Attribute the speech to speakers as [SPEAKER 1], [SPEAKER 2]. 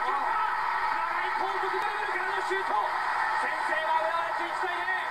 [SPEAKER 1] 長い高速ドリブルからのシュート。先制は浦和レッズ1対0。